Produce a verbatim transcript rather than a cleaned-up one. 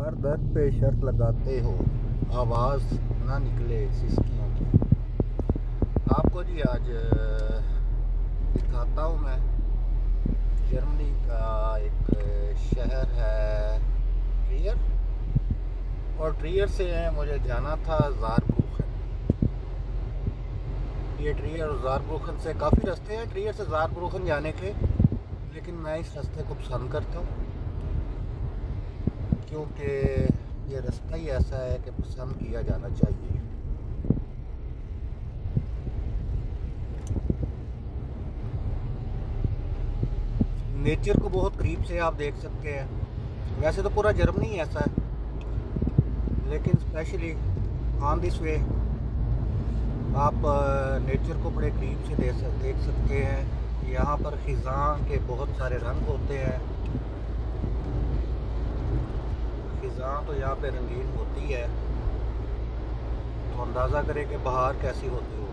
हर दर्द पे शर्त लगाते हो, आवाज़ ना निकले सिसकियों की। आपको जी आज अ, दिखाता हूँ मैं। जर्मनी का एक शहर है ट्रियर, और ट्रियर से मुझे जाना था ज़ारब्रुखन। ये ट्रियर और ज़ारब्रुखन से काफ़ी रास्ते हैं ट्रियर से ज़ारब्रुखन जाने के, लेकिन मैं इस रास्ते को पसंद करता हूँ क्योंकि ये रास्ता ही ऐसा है कि पसंद किया जाना चाहिए। नेचर को बहुत करीब से आप देख सकते हैं। वैसे तो पूरा जर्मनी ही ऐसा है, लेकिन स्पेशली ऑन दिस वे आप नेचर को बड़े करीब से देख देख सकते हैं। यहाँ पर खिज़ां के बहुत सारे रंग होते हैं। खिज़ां तो यहाँ पे रंगीन होती है, तो अंदाज़ा करें कि बहार कैसी होती होगी।